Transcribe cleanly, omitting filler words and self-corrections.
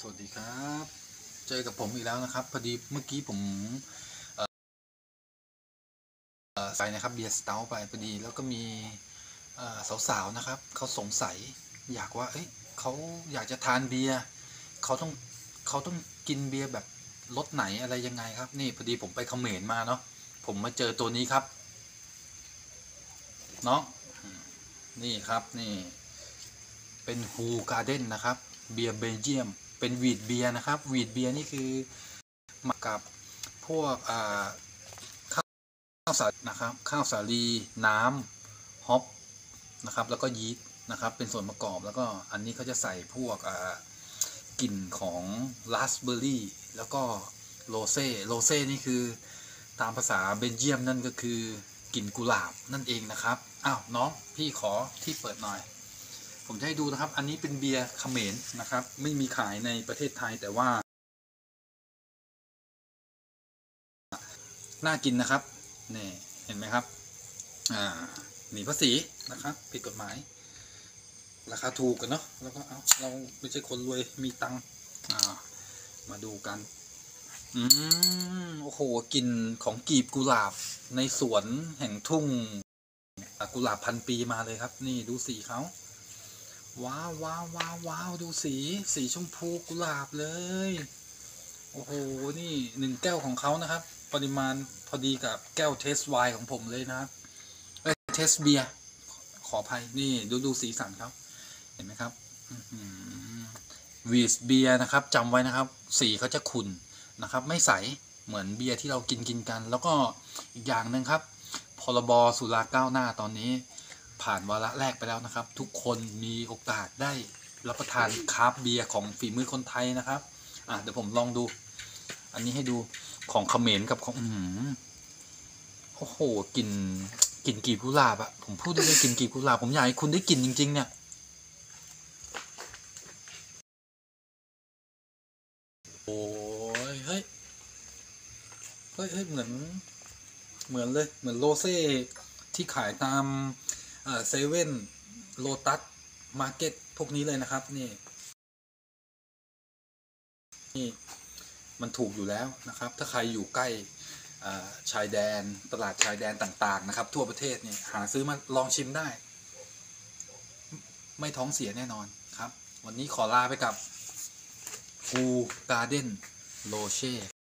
สวัสดีครับเจอกับผมอีกแล้วนะครับพอดีเมื่อกี้ผมใส่นะครับเบียร์สเตาท์ไปพอดีแล้วก็มีสาวๆนะครับเขาสงสัยอยากว่าเอ้ยเขาอยากจะทานเบียร์เขาต้องเขาต้องกินเบียร์แบบรสไหนอะไรยังไงครับนี่พอดีผมไปเขมรมาเนาะผมมาเจอตัวนี้ครับเนาะนี่ครับนี่เป็นฮูการ์เด้นนะครับเบียร์เบลเยียมเป็นวีดเบียร์นะครับวีดเบียร์นี่คือหมักกับพวกข้าวสาลีนะครับข้าวสาลีน้ำฮอปนะครับแล้วก็ยีสต์นะครับเป็นส่วนประกอบแล้วก็อันนี้เขาจะใส่พวกกลิ่นของราสเบอร์รี่แล้วก็โรเซ่นี่คือตามภาษาเบลเยียมนั่นก็คือกลิ่นกุหลาบนั่นเองนะครับอ้าวน้องพี่ขอที่เปิดหน่อยผมจะให้ดูนะครับอันนี้เป็นเบียร์เขมรนะครับไม่มีขายในประเทศไทยแต่ว่าน่ากินนะครับนี่เห็นไหมครับหนีภาษีนะครับผิดกฎหมายราคาถูกกันเนาะแล้วก็เราไม่ใช่คนรวยมีตังค์มาดูกันโอ้โหกลิ่นของกลีบกุหลาบในสวนแห่งทุ่งกุหลาบพันปีมาเลยครับนี่ดูสีเขาว้าวว้าวว้าวว้าวดูสีชมพูกุหลาบเลยโอ้โหนี่1 แก้วของเขานะครับปริมาณพอดีกับแก้วเทสไวน์ของผมเลยนะครับเทสเบียร์ขออภัยนี่ดูสีสันเขาเห็นไหมครับวีสเบียร์นะครับจำไว้นะครับสีเขาจะขุ่นนะครับไม่ใสเหมือนเบียร์ที่เรากินกันแล้วก็อีกอย่างหนึ่งครับพรบสุราก้าวหน้าตอนนี้ผ่านวาระแรกไปแล้วนะครับทุกคนมีโอกาสได้รับประทานคราฟต์เบียร์ของฝีมือคนไทยนะครับเดี๋ยวผมลองดูอันนี้ให้ดูของเขมรกับของโอ้โหกลิ่นกลีบกุหลาบอะผมพูดได้เลยกลิ่นกลีบกุหลาบผมอยากให้คุณได้กลิ่นจริงๆเนี่ยโอ้ยเฮ้ยเหมือนเลยเหมือนโรเซ่ที่ขายตามเซเว่นโลตัสมาร์เก็ตพวกนี้เลยนะครับนี่มันถูกอยู่แล้วนะครับถ้าใครอยู่ใกล้ชายแดนตลาดชายแดนต่างๆนะครับทั่วประเทศนี่หาซื้อมาลองชิมได้ไม่ท้องเสียแน่นอนครับวันนี้ขอลาไปกับฟูการ์เด้นโรเช่